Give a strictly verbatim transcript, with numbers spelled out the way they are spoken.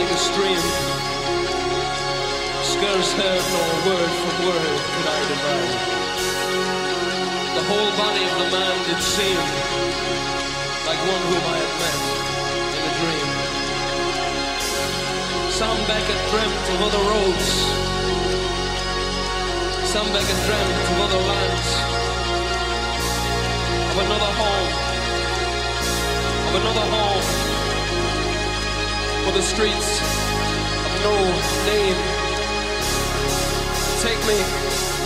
like a stream, scarce heard nor word for word could I divide. The whole body of the man did seem like one whom I had met in a dream. Sam Beckett dreamt of other roads, Sam Beckett dreamt of other lands, of another home, of another home, for the streets of no name. Take me